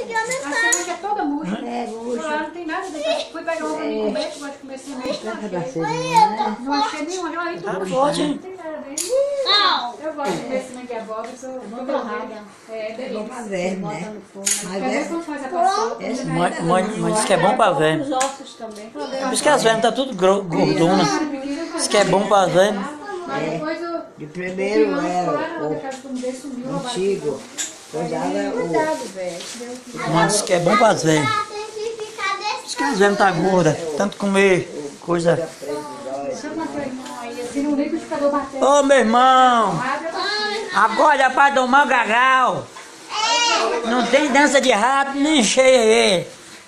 semente é toda murcha. É, murcha. Lá não tem nada. Depois fui pegar uma pra mim comer, que eu gosto de comer semente. Não achei nenhuma. Aí tudo forte, não hein? tem nada dentro. Eu gosto de comer semente de abóbora. Sou torrada. É Bom pra delícia. verme, né? Mas Quer ver é quando faz a paçoca? Mãe diz que é bom pra verme. Os ossos também. Por isso que as vermes tá tudo gordona. Diz que é bom pra verme. Mas depois eu... de primeiro era o o antigo. Cuidado, Cuidado, velho. Mãe diz que é bom pra verme. Diz que as vermes tá gorda. Tanto comer coisa. Chama teu irmão aí, assim, no liquidificador batendo. Ô meu irmão! Agora para domar o gagal! Não tem dança de rápido nem cheia aí!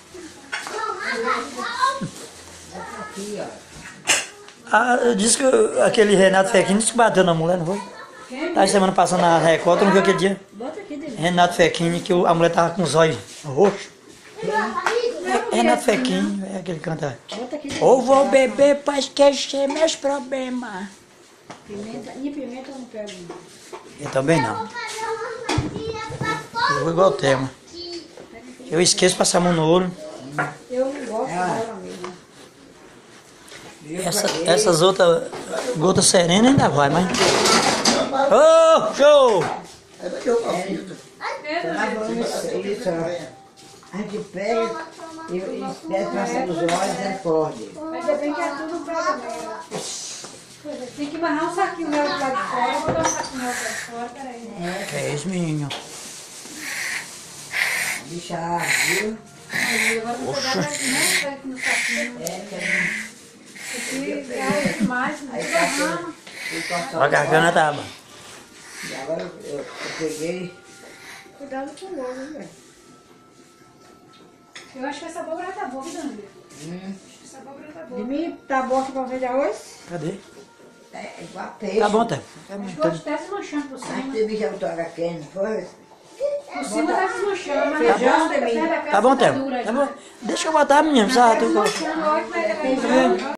Ah, eu disse que aquele Renato Fequini disse que bateu na mulher, não foi? Tá semana passada na Record, não viu aquele dia? Renato Fequini, que a mulher tava com os olhos roxos. Renato Fequini, é aquele que canta. Ou vou beber pra esquecer meus problemas. Pimenta eu não quero. Eu também não. Eu vou igual o tema. Eu esqueço de passar a mão no olho. Eu não gosto dela mesmo. Essas outras gotas serenas ainda vai, mas... Ô, show! isso, a gente pega e deve passar nos olhos e acorde. Mas é bem que é tudo pega nela. Tem que amarrar um saquinho dela do lado de fora. Eu vou dar um saquinho dela pra fora, peraí. É isso, menino. Bicha, viu? Aí, agora eu vou pegar daqui, né? Aqui no saquinho. Aqui é demais, tudo rama. A garganta tá... E agora eu peguei. Cuidado com o ovo, velho. Eu acho que essa abóbora tá boa, viu, André? Acho que essa abóbora tá boa. De mim, tá bom aqui pra fazer de arroz? Cadê? É igual peixe. Tá bom, tá. Acho que eu acho que tá desmanchando por Mas cima. teve já botou HQ, não foi? Por cima tá desmanchando, mas Feijão, já Demi. Tá bom, Théo. Tá bom. Deixa eu botar, menino. Sabe? desmanchando, olha que vai